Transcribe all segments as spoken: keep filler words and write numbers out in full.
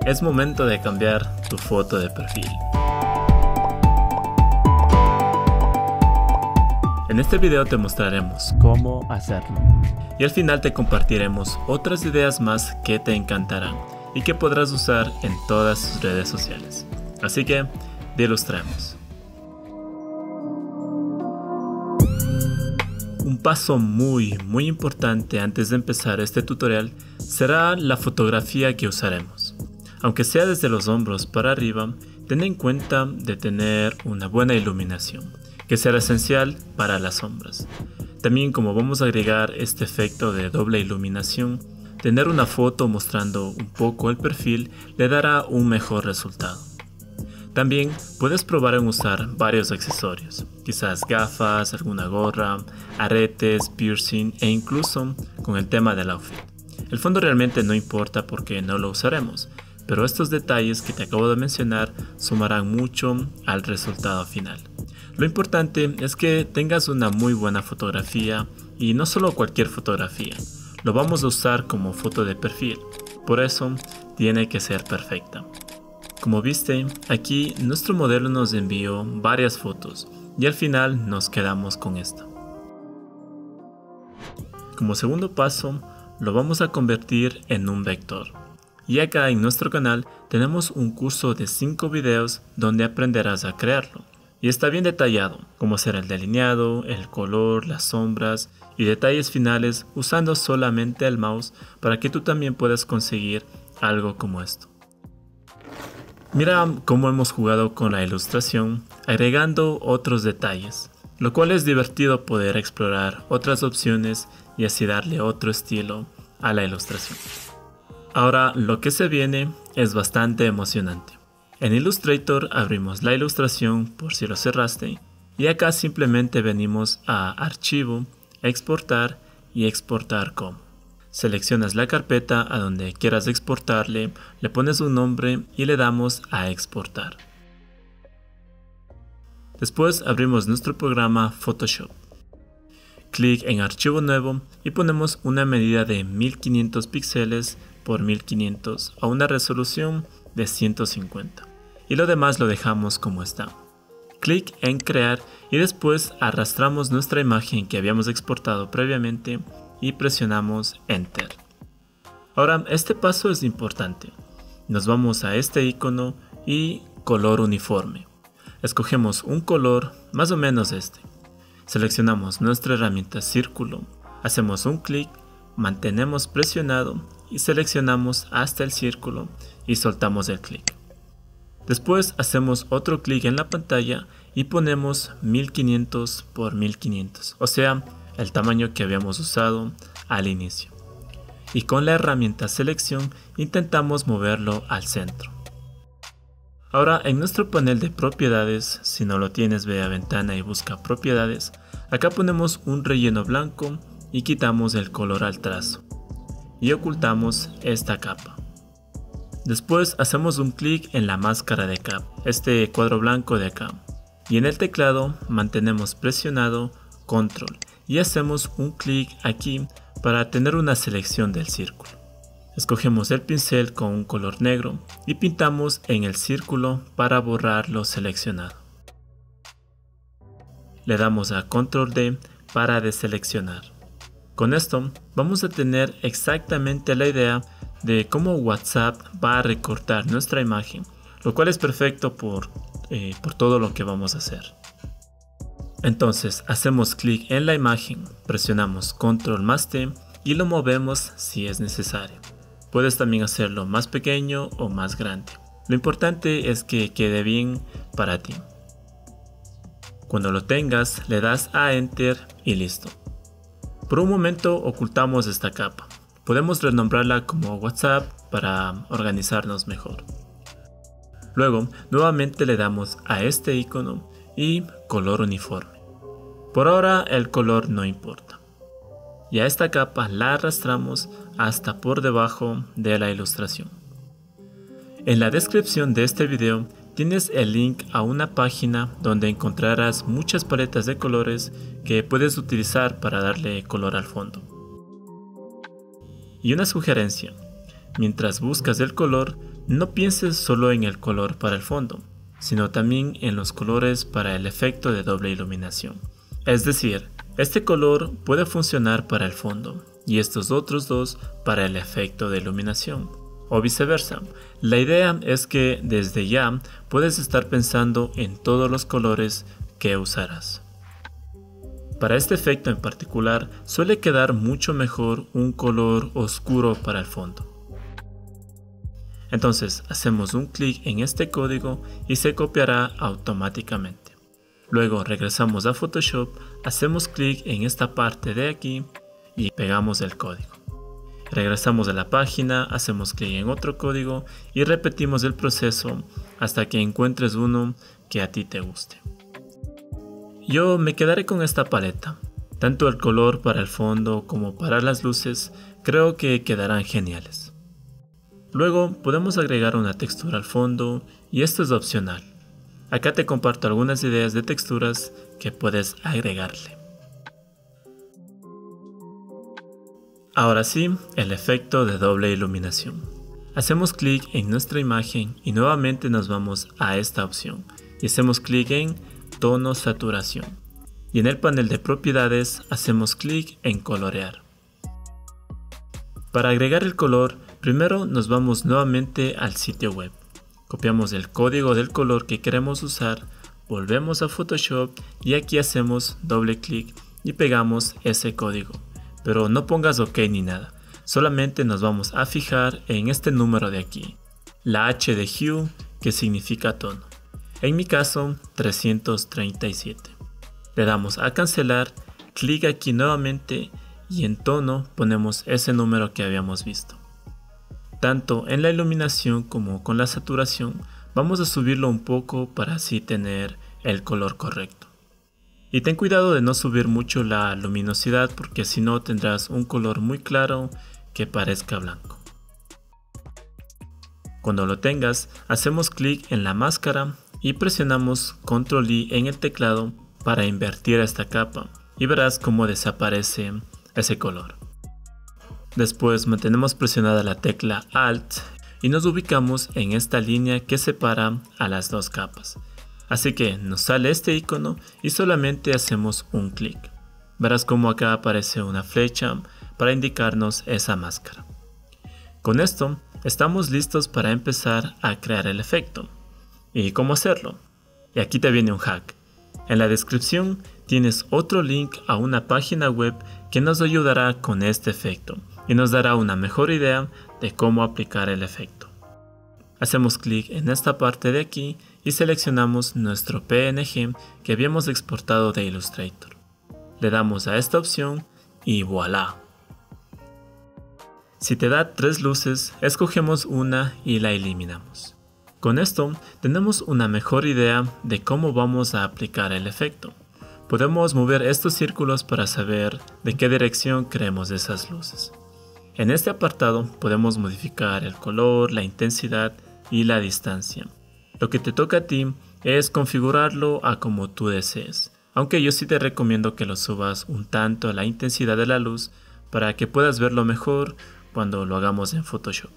Es momento de cambiar tu foto de perfil. En este video te mostraremos cómo hacerlo. Y al final te compartiremos otras ideas más que te encantarán y que podrás usar en todas tus redes sociales. Así que, te ilustremos. Un paso muy muy importante antes de empezar este tutorial será la fotografía que usaremos. Aunque sea desde los hombros para arriba, ten en cuenta de tener una buena iluminación, que será esencial para las sombras. También, como vamos a agregar este efecto de doble iluminación, tener una foto mostrando un poco el perfil le dará un mejor resultado. También puedes probar en usar varios accesorios, quizás gafas, alguna gorra, aretes, piercing e incluso con el tema del outfit. El fondo realmente no importa porque no lo usaremos, pero estos detalles que te acabo de mencionar sumarán mucho al resultado final. Lo importante es que tengas una muy buena fotografía y no solo cualquier fotografía, lo vamos a usar como foto de perfil, por eso tiene que ser perfecta. Como viste, aquí nuestro modelo nos envió varias fotos y al final nos quedamos con esta. Como segundo paso, lo vamos a convertir en un vector. Y acá en nuestro canal tenemos un curso de cinco videos donde aprenderás a crearlo. Y está bien detallado, como será el delineado, el color, las sombras y detalles finales usando solamente el mouse para que tú también puedas conseguir algo como esto. Mira cómo hemos jugado con la ilustración, agregando otros detalles, lo cual es divertido poder explorar otras opciones y así darle otro estilo a la ilustración. Ahora lo que se viene es bastante emocionante. En Illustrator abrimos la ilustración por si lo cerraste y acá simplemente venimos a Archivo, Exportar y Exportar como. Seleccionas la carpeta a donde quieras exportarle, le pones un nombre y le damos a exportar. Después abrimos nuestro programa Photoshop. Clic en Archivo Nuevo y ponemos una medida de mil quinientos píxeles por mil quinientos a una resolución de ciento cincuenta. Y lo demás lo dejamos como está. Clic en Crear y después arrastramos nuestra imagen que habíamos exportado previamente y presionamos Enter. Ahora este paso es importante. Nos vamos a este icono y color uniforme. Escogemos un color más o menos este. Seleccionamos nuestra herramienta círculo, hacemos un clic, mantenemos presionado y seleccionamos hasta el círculo y soltamos el clic. Después hacemos otro clic en la pantalla y ponemos mil quinientos por mil quinientos, o sea, el tamaño que habíamos usado al inicio. Y con la herramienta selección intentamos moverlo al centro. Ahora en nuestro panel de propiedades, si no lo tienes ve a ventana y busca propiedades, acá ponemos un relleno blanco y quitamos el color al trazo. Y ocultamos esta capa. Después hacemos un clic en la máscara de capa, este cuadro blanco de acá. Y en el teclado mantenemos presionado control y hacemos un clic aquí para tener una selección del círculo. Escogemos el pincel con un color negro y pintamos en el círculo para borrar lo seleccionado. Le damos a control D para deseleccionar. Con esto vamos a tener exactamente la idea de cómo WhatsApp va a recortar nuestra imagen, lo cual es perfecto por, eh, por todo lo que vamos a hacer. Entonces hacemos clic en la imagen, presionamos control más T y lo movemos si es necesario. Puedes también hacerlo más pequeño o más grande. Lo importante es que quede bien para ti. Cuando lo tengas le das a Enter y listo. Por un momento ocultamos esta capa. Podemos renombrarla como WhatsApp para organizarnos mejor. Luego nuevamente le damos a este icono y color uniforme. Por ahora el color no importa. Y a esta capa la arrastramos hasta por debajo de la ilustración. En la descripción de este video tienes el link a una página donde encontrarás muchas paletas de colores que puedes utilizar para darle color al fondo. Y una sugerencia, mientras buscas el color, no pienses solo en el color para el fondo, sino también en los colores para el efecto de doble iluminación. Es decir, este color puede funcionar para el fondo y estos otros dos para el efecto de iluminación, o viceversa. La idea es que desde ya puedes estar pensando en todos los colores que usarás. Para este efecto en particular suele quedar mucho mejor un color oscuro para el fondo. Entonces hacemos un clic en este código y se copiará automáticamente. Luego regresamos a Photoshop, hacemos clic en esta parte de aquí y pegamos el código. Regresamos a la página, hacemos clic en otro código y repetimos el proceso hasta que encuentres uno que a ti te guste. Yo me quedaré con esta paleta. Tanto el color para el fondo como para las luces creo que quedarán geniales. Luego podemos agregar una textura al fondo y esto es opcional. Acá te comparto algunas ideas de texturas que puedes agregarle. Ahora sí, el efecto de doble iluminación. Hacemos clic en nuestra imagen y nuevamente nos vamos a esta opción y hacemos clic en tono saturación. Y en el panel de propiedades hacemos clic en colorear. Para agregar el color, primero nos vamos nuevamente al sitio web. Copiamos el código del color que queremos usar, volvemos a Photoshop y aquí hacemos doble clic y pegamos ese código. Pero no pongas OK ni nada, solamente nos vamos a fijar en este número de aquí, la H de hue que significa tono. En mi caso, trescientos treinta y siete. Le damos a cancelar, clic aquí nuevamente y en tono ponemos ese número que habíamos visto. Tanto en la iluminación como con la saturación vamos a subirlo un poco para así tener el color correcto. Y ten cuidado de no subir mucho la luminosidad porque si no tendrás un color muy claro que parezca blanco. Cuando lo tengas, hacemos clic en la máscara y presionamos control I en el teclado para invertir esta capa y verás cómo desaparece ese color. Después mantenemos presionada la tecla Alt y nos ubicamos en esta línea que separa a las dos capas. Así que nos sale este icono y solamente hacemos un clic. Verás cómo acá aparece una flecha para indicarnos esa máscara. Con esto estamos listos para empezar a crear el efecto. ¿Y cómo hacerlo? Y aquí te viene un hack. En la descripción tienes otro link a una página web que nos ayudará con este efecto y nos dará una mejor idea de cómo aplicar el efecto. Hacemos clic en esta parte de aquí y seleccionamos nuestro P N G que habíamos exportado de Illustrator. Le damos a esta opción y voilà. Si te da tres luces, escogemos una y la eliminamos. Con esto tenemos una mejor idea de cómo vamos a aplicar el efecto. Podemos mover estos círculos para saber de qué dirección queremos esas luces. En este apartado podemos modificar el color, la intensidad y la distancia. Lo que te toca a ti es configurarlo a como tú desees, aunque yo sí te recomiendo que lo subas un tanto a la intensidad de la luz para que puedas verlo mejor cuando lo hagamos en Photoshop.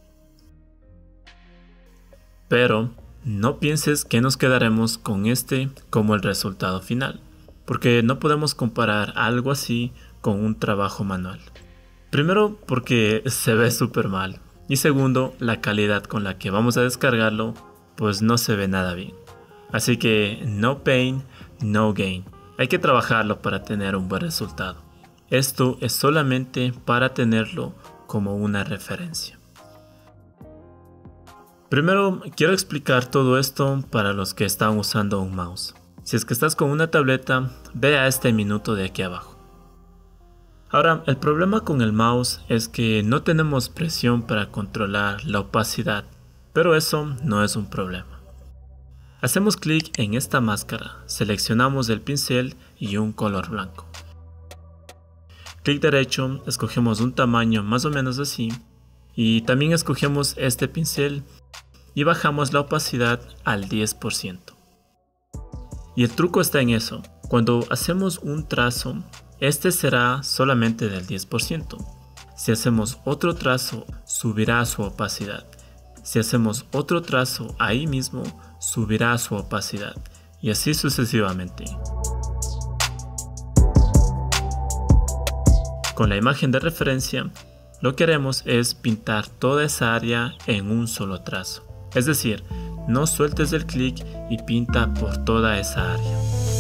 Pero no pienses que nos quedaremos con este como el resultado final, porque no podemos comparar algo así con un trabajo manual. Primero porque se ve súper mal y segundo la calidad con la que vamos a descargarlo pues no se ve nada bien. Así que no pain, no gain. Hay que trabajarlo para tener un buen resultado. Esto es solamente para tenerlo como una referencia. Primero quiero explicar todo esto para los que están usando un mouse. Si es que estás con una tableta, ve a este minuto de aquí abajo. Ahora, el problema con el mouse es que no tenemos presión para controlar la opacidad, pero eso no es un problema. Hacemos clic en esta máscara, seleccionamos el pincel y un color blanco. Clic derecho, escogemos un tamaño más o menos así y también escogemos este pincel y bajamos la opacidad al diez por ciento. Y el truco está en eso, cuando hacemos un trazo, este será solamente del diez por ciento. Si hacemos otro trazo, subirá su opacidad. Si hacemos otro trazo ahí mismo, subirá su opacidad, y así sucesivamente. Con la imagen de referencia, lo que haremos es pintar toda esa área en un solo trazo. Es decir, no sueltes el clic y pinta por toda esa área.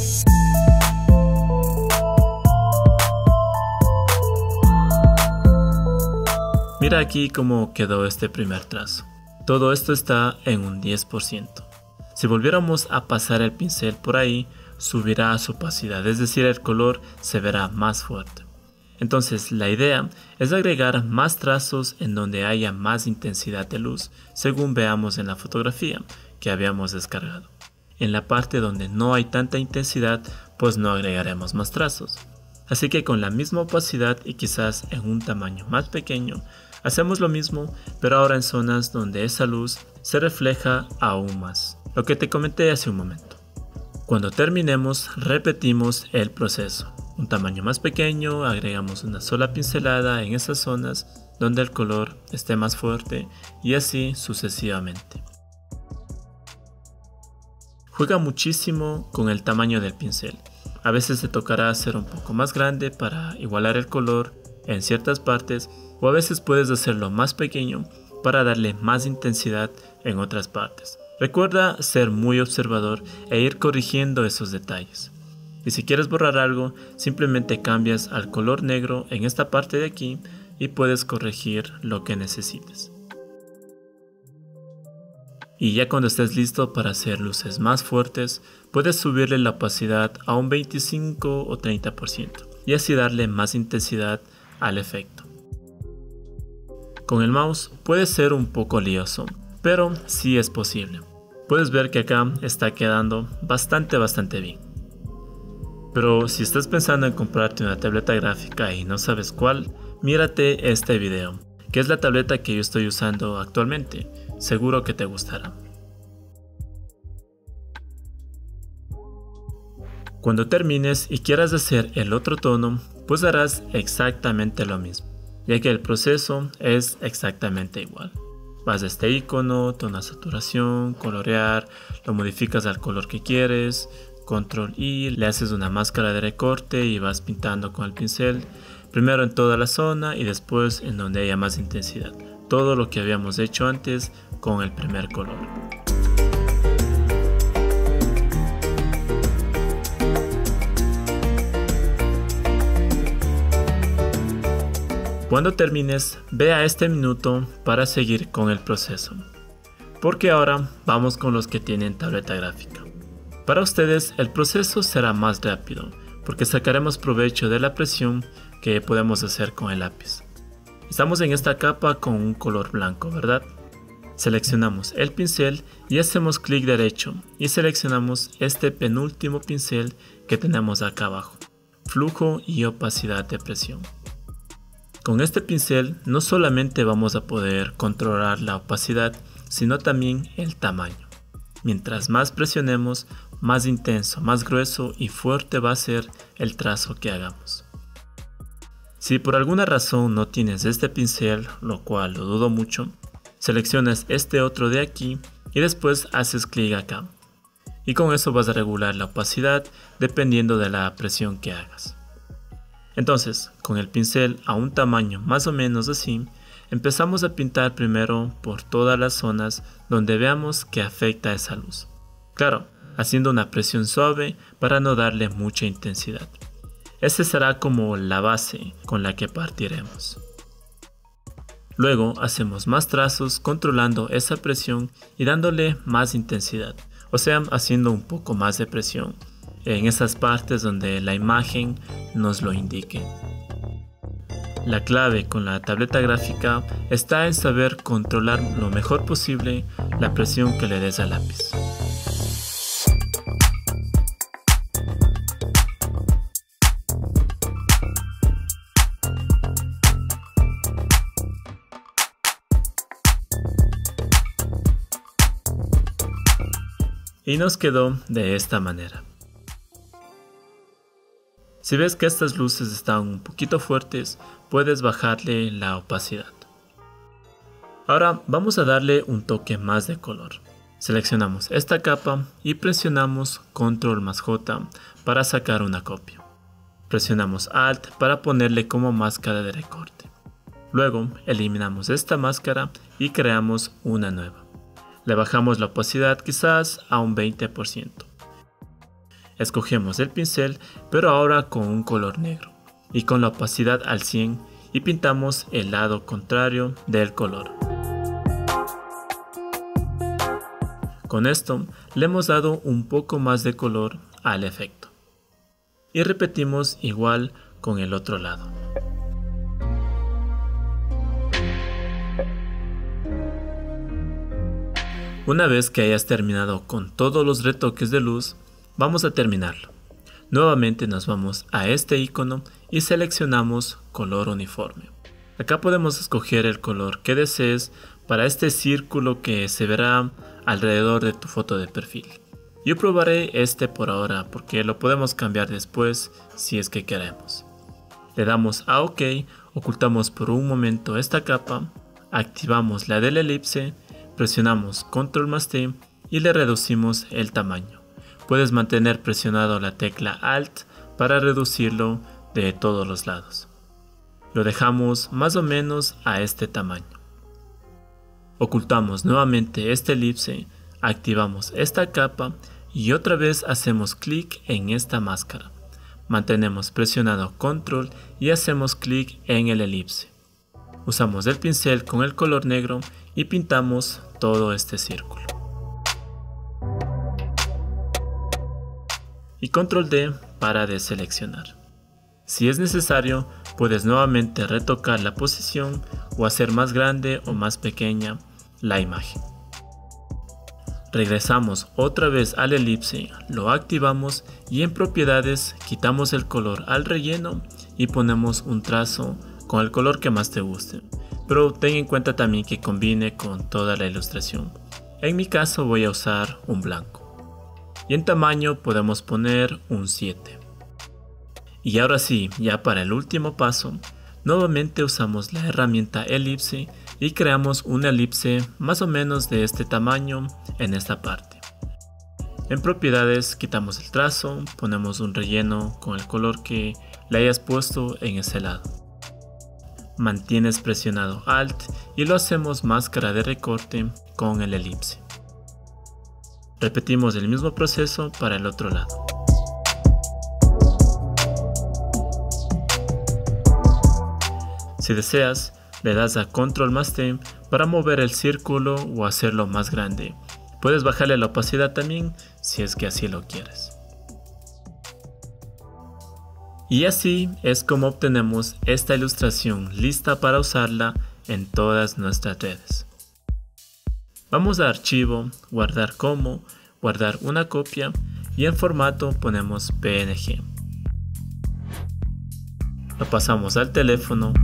Mira aquí cómo quedó este primer trazo. Todo esto está en un diez por ciento. Si volviéramos a pasar el pincel por ahí, subirá su opacidad, es decir, el color se verá más fuerte. Entonces la idea es agregar más trazos en donde haya más intensidad de luz, según veamos en la fotografía que habíamos descargado. En la parte donde no hay tanta intensidad, pues no agregaremos más trazos. Así que con la misma opacidad y quizás en un tamaño más pequeño, hacemos lo mismo, pero ahora en zonas donde esa luz se refleja aún más, lo que te comenté hace un momento. Cuando terminemos, repetimos el proceso. Un tamaño más pequeño, agregamos una sola pincelada en esas zonas donde el color esté más fuerte y así sucesivamente. Juega muchísimo con el tamaño del pincel. A veces te tocará hacer un poco más grande para igualar el color en ciertas partes, o a veces puedes hacerlo más pequeño para darle más intensidad en otras partes. Recuerda ser muy observador e ir corrigiendo esos detalles. Y si quieres borrar algo, simplemente cambias al color negro en esta parte de aquí y puedes corregir lo que necesites. Y ya cuando estés listo para hacer luces más fuertes, puedes subirle la opacidad a un veinticinco o treinta por ciento y así darle más intensidad al efecto. Con el mouse puede ser un poco lioso, pero sí es posible. Puedes ver que acá está quedando bastante bastante bien. Pero si estás pensando en comprarte una tableta gráfica y no sabes cuál, mírate este video, que es la tableta que yo estoy usando actualmente. Seguro que te gustará. Cuando termines y quieras hacer el otro tono, pues harás exactamente lo mismo, ya que el proceso es exactamente igual. Vas a este icono, tono de saturación, colorear, lo modificas al color que quieres, control I, le haces una máscara de recorte y vas pintando con el pincel, primero en toda la zona y después en donde haya más intensidad. Todo lo que habíamos hecho antes con el primer color. Cuando termines, ve a este minuto para seguir con el proceso, porque ahora vamos con los que tienen tableta gráfica. Para ustedes el proceso será más rápido, porque sacaremos provecho de la presión que podemos hacer con el lápiz. Estamos en esta capa con un color blanco, ¿verdad? Seleccionamos el pincel y hacemos clic derecho y seleccionamos este penúltimo pincel que tenemos acá abajo, flujo y opacidad de presión. Con este pincel no solamente vamos a poder controlar la opacidad, sino también el tamaño. Mientras más presionemos, más intenso, más grueso y fuerte va a ser el trazo que hagamos. Si por alguna razón no tienes este pincel, lo cual lo dudo mucho, seleccionas este otro de aquí y después haces clic acá. Y con eso vas a regular la opacidad dependiendo de la presión que hagas. Entonces, con el pincel a un tamaño más o menos así, empezamos a pintar primero por todas las zonas donde veamos que afecta esa luz. Claro, haciendo una presión suave para no darle mucha intensidad. Esta será como la base con la que partiremos. Luego hacemos más trazos controlando esa presión y dándole más intensidad, o sea, haciendo un poco más de presión en esas partes donde la imagen nos lo indique. La clave con la tableta gráfica está en saber controlar lo mejor posible la presión que le des al lápiz. Y nos quedó de esta manera. Si ves que estas luces están un poquito fuertes, puedes bajarle la opacidad. Ahora vamos a darle un toque más de color. Seleccionamos esta capa y presionamos control más J para sacar una copia. Presionamos Alt para ponerle como máscara de recorte. Luego eliminamos esta máscara y creamos una nueva. Le bajamos la opacidad quizás a un veinte por ciento. Escogemos el pincel, pero ahora con un color negro y con la opacidad al cien, y pintamos el lado contrario del color. Con esto le hemos dado un poco más de color al efecto. Y repetimos igual con el otro lado. Una vez que hayas terminado con todos los retoques de luz, vamos a terminarlo. Nuevamente nos vamos a este icono y seleccionamos color uniforme. Acá podemos escoger el color que desees para este círculo que se verá alrededor de tu foto de perfil. Yo probaré este por ahora porque lo podemos cambiar después si es que queremos. Le damos a OK, ocultamos por un momento esta capa, activamos la del elipse, presionamos control más T y le reducimos el tamaño. Puedes mantener presionado la tecla Alt para reducirlo de todos los lados. Lo dejamos más o menos a este tamaño. Ocultamos nuevamente este elipse, activamos esta capa y otra vez hacemos clic en esta máscara. Mantenemos presionado control y hacemos clic en el elipse. Usamos el pincel con el color negro y pintamos todo este círculo. Y control D para deseleccionar. Si es necesario, puedes nuevamente retocar la posición o hacer más grande o más pequeña la imagen. Regresamos otra vez al elipse, lo activamos y en propiedades quitamos el color al relleno y ponemos un trazo con el color que más te guste. Pero ten en cuenta también que combine con toda la ilustración. En mi caso voy a usar un blanco. Y en tamaño podemos poner un siete. Y ahora sí, ya para el último paso, nuevamente usamos la herramienta elipse y creamos una elipse más o menos de este tamaño en esta parte. En propiedades quitamos el trazo, ponemos un relleno con el color que le hayas puesto en ese lado. Mantienes presionado Alt y lo hacemos máscara de recorte con el elipse. Repetimos el mismo proceso para el otro lado. Si deseas, le das a control más T para mover el círculo o hacerlo más grande. Puedes bajarle la opacidad también si es que así lo quieres. Y así es como obtenemos esta ilustración lista para usarla en todas nuestras redes. Vamos a archivo, guardar como, guardar una copia y en formato ponemos P N G. Lo pasamos al teléfono.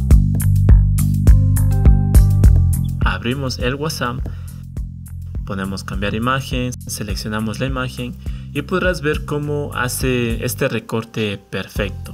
Abrimos el WhatsApp, ponemos cambiar imagen, seleccionamos la imagen y podrás ver cómo hace este recorte perfecto.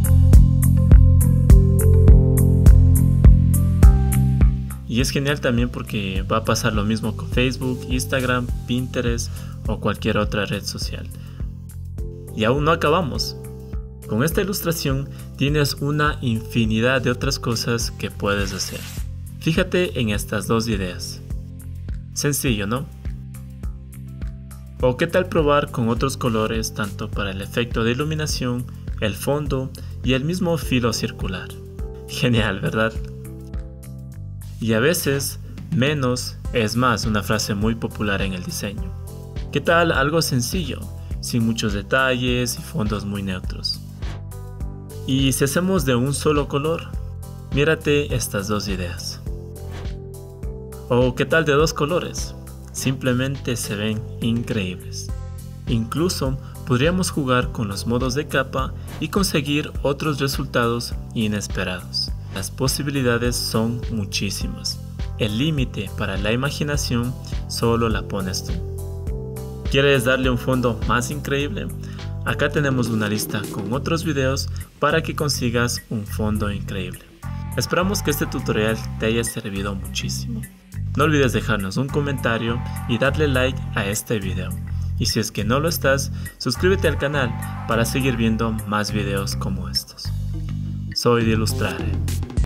Y es genial también porque va a pasar lo mismo con Facebook, Instagram, Pinterest o cualquier otra red social. Y aún no acabamos. Con esta ilustración tienes una infinidad de otras cosas que puedes hacer. Fíjate en estas dos ideas. Sencillo, ¿no? O qué tal probar con otros colores tanto para el efecto de iluminación, el fondo y el mismo filo circular. Genial, ¿verdad? Y a veces, menos es más, una frase muy popular en el diseño. ¿Qué tal algo sencillo, sin muchos detalles y fondos muy neutros? Y si hacemos de un solo color, mírate estas dos ideas. ¿O qué tal de dos colores? Simplemente se ven increíbles. Incluso podríamos jugar con los modos de capa y conseguir otros resultados inesperados. Las posibilidades son muchísimas. El límite para la imaginación solo la pones tú. ¿Quieres darle un fondo más increíble? Acá tenemos una lista con otros videos para que consigas un fondo increíble. Esperamos que este tutorial te haya servido muchísimo. No olvides dejarnos un comentario y darle like a este video. Y si es que no lo estás, suscríbete al canal para seguir viendo más videos como estos. Soy de Ilustrare.